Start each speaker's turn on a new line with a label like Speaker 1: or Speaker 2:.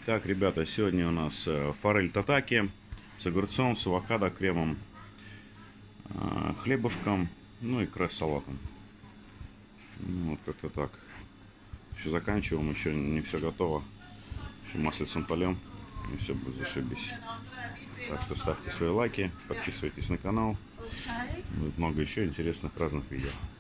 Speaker 1: Так, ребята, сегодня у нас форель татаки с огурцом, с авокадо, кремом, хлебушком, ну и крес-салатом. Ну, вот как-то так. Еще заканчиваем, еще не все готово. Еще маслицем полем, и все будет зашибись. Так что ставьте свои лайки, подписывайтесь на канал. Будет много еще интересных разных видео.